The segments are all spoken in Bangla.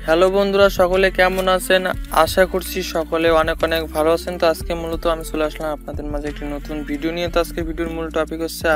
হ্যালো বন্ধুরা, সকলে কেমন আছেন? আশা করছি সকলে অনেক অনেক ভালো আছেন। তো আজকে মূলত আমি চলে আসলাম আপনাদের মাঝে একটি নতুন ভিডিও নিয়ে। তো আজকে ভিডিওর মূল টপিক হচ্ছে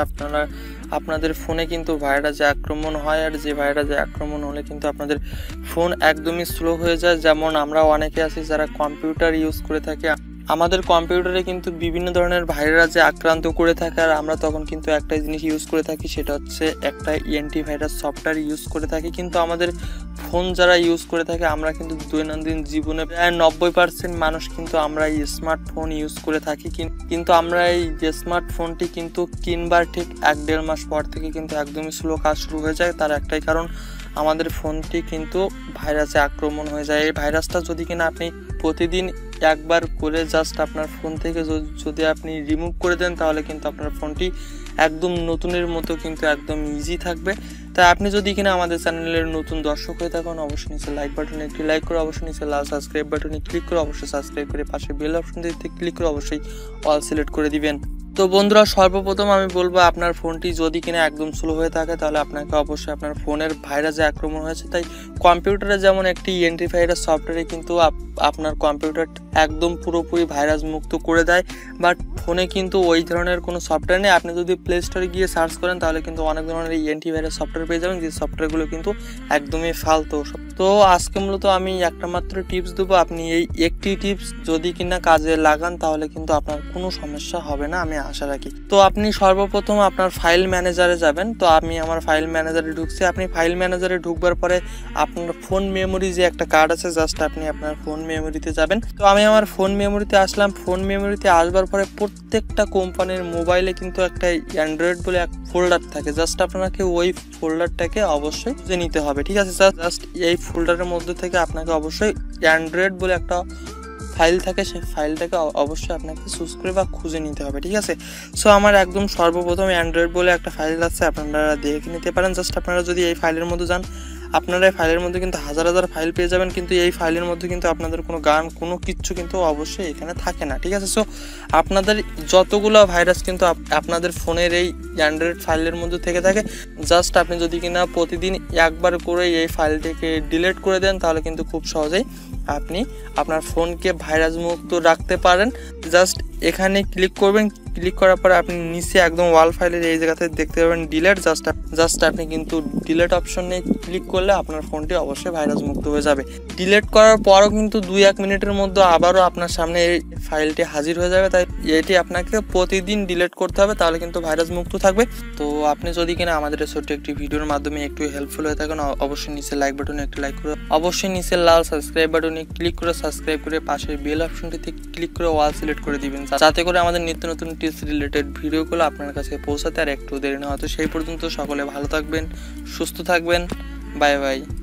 আপনাদের ফোনে কিন্তু ভাইরাসে আক্রমণ হয়, আর যে ভাইরাসে আক্রমণ হলে কিন্তু আপনাদের ফোন একদমই স্লো হয়ে যায়। যেমন আমরা অনেকে আছি যারা কম্পিউটার ইউজ করে থাকি, আমাদের কম্পিউটারে কিন্তু বিভিন্ন ধরনের ভাইরাসে আক্রান্ত করে থাকে, আর আমরা তখন কিন্তু একটা জিনিস ইউজ করে থাকি, সেটা হচ্ছে একটা অ্যান্টিভাইরাস সফটওয়্যার ইউজ করে থাকি। কিন্তু আমাদের ফোন যারা ইউজ করে থাকে, আমরা কিন্তু দৈনন্দিন জীবনে প্রায় 90% মানুষ কিন্তু আমরা এই স্মার্টফোন ইউজ করে থাকি। কিন্তু আমরা এই স্মার্টফোনটি কিন্তু কিনবার ঠিক 1-1.5 মাস পর থেকে কিন্তু একদমই স্লো কাজ শুরু হয়ে যায়। তার একটাই কারণ, আমাদের ফোনটি কিন্তু ভাইরাসে আক্রমণ হয়ে যায়। এই ভাইরাসটা যদি কিনা আপনি প্রতিদিন একবার করে জাস্ট আপনার ফোন থেকে যদি আপনি রিমুভ করে দেন, তাহলে কিন্তু আপনার ফোনটি একদম নতুনের মতো কিন্তু একদম ইজি থাকবে। তাই আপনি যদি কিনা আমাদের চ্যানেলের নতুন দর্শক হয়ে থাকেন, অবশ্যই নিচে লাইক বাটনে একটি লাইক করে, অবশ্যই নিচে লাল সাবস্ক্রাইব বাটনে ক্লিক করে অবশ্যই সাবস্ক্রাইব করে পাশে বেল অপশনটিতে ক্লিক করে অবশ্যই অল সিলেক্ট করে দিবেন। তো বন্ধুরা, সর্বপ্রথম আমি বলবো, আপনার ফোনটি যদি কিনা একদম স্লো হয়ে থাকে, তাহলে আপনাকে অবশ্যই আপনার ফোনের ভাইরাসে আক্রমণ হয়েছে। তাই কম্পিউটারে যেমন একটি অ্যান্টিভাইরাস সফটওয়্যারে কিন্তু আপনার কম্পিউটার একদম পুরোপুরি ভাইরাস মুক্ত করে দেয়, বাট ফোনে কিন্তু ওই ধরনের কোনো সফটওয়্যার নেই। আপনি যদি প্লে স্টোরে গিয়ে সার্চ করেন, তাহলে কিন্তু অনেক ধরনের এই অ্যান্টিভাইরাস সফটওয়্যার পেয়ে যাবেন, যে সফটওয়্যারগুলো কিন্তু একদমই ফালতু। তো আজকে মূলত আমি একটা মাত্র টিপস দেবো, আপনি এই একটি টিপস যদি কিনা কাজে লাগান, তাহলে কিন্তু আপনার কোনো সমস্যা হবে না, আমি আশা রাখি। তো আপনি সর্বপ্রথম আপনার ফাইল ম্যানেজারে যাবেন। তো আমি আমার ফাইল ম্যানেজারে ঢুকছি। আপনি ফাইল ম্যানেজারে ঢুকবার পরে আপনার ফোন মেমোরি যে একটা কার্ড আছে, জাস্ট আপনি আপনার ফোন মেমোরিতে যাবেন। তো আমি আমার ফোন মেমোরিতে আসলাম। ফোন মেমোরিতে আসবার পরে প্রত্যেকটা কোম্পানির মোবাইলে কিন্তু একটা অ্যান্ড্রয়েড বলে এক ফোল্ডার থাকে, জাস্ট আপনাকে ওই ফোল্ডারটাকে অবশ্যই খুঁজে নিতে হবে, ঠিক আছে স্যার? জাস্ট এই ফোল্ডারের মধ্যে থেকে আপনাকে অবশ্যই অ্যান্ড্রয়েড বলে একটা ফাইল থাকে, সেই ফাইলটাকে অবশ্যই আপনাকে চুজ করে বা খুঁজে নিতে হবে, ঠিক আছে? সো আমার একদম সর্বপ্রথম অ্যান্ড্রয়েড বলে একটা ফাইল আছে, আপনারা দেখে নিতে পারেন। জাস্ট আপনারা যদি এই ফাইলের মধ্যে যান, আপনারা এই ফাইলের মধ্যে কিন্তু হাজার হাজার ফাইল পেয়ে যাবেন, কিন্তু এই ফাইলের মধ্যে কিন্তু আপনাদের কোনো গান কোনো কিচ্ছু কিন্তু অবশ্যই এখানে থাকে না, ঠিক আছে? সো আপনাদের যতগুলো ভাইরাস কিন্তু আপনাদের ফোনের এই অ্যান্ড্রয়েড ফাইলের মধ্যে থেকে থাকে, জাস্ট আপনি যদি কিনা প্রতিদিন একবার করে এই ফাইলটিকে ডিলিট করে দেন, তাহলে কিন্তু খুব সহজেই আপনি আপনার ফোনকে ভাইরাস মুক্ত রাখতে পারেন। জাস্ট এখানে ক্লিক করবেন, ক্লিক করার পরে আপনি নিচে একদম ওয়াল ফাইলের এই জায়গাতে দেখতে পাবেন ডিলিট। জাস্ট আপনি কিন্তু ডিলিট অপশনে ক্লিক করলে আপনার ফোনটি অবশ্যই ভাইরাস মুক্ত হয়ে যাবে। ডিলিট করার পরও কিন্তু 2-1 মিনিটের মধ্যে আবারও আপনার সামনে এই ফাইলটি হাজির হয়ে যাবে। তাই এটি আপনাকে প্রতিদিন ডিলিট করতে হবে, তাহলে কিন্তু ভাইরাস মুক্ত থাকবে। তো আপনি যদি কিনা আমাদের ছোট্ট একটি ভিডিওর মাধ্যমে একটু হেল্পফুল হয়ে থাকেন, অবশ্যই নিচে লাইক বাটনে একটি লাইক করে, অবশ্যই নিচে লাল সাবস্ক্রাইব বাটনে ক্লিক করে সাবস্ক্রাইব করে পাশের বেল অপশনটিতে ক্লিক করে অল সিলেক্ট করে দিবেন, যাতে করে আমাদের নিত্য নতুন টিপস রিলেটেড ভিডিওগুলো আপনার কাছে পৌঁছাতে আর একটু দেরি না হয়। তো সেই পর্যন্ত সকলে ভালো থাকবেন, সুস্থ থাকবেন, বাই বাই।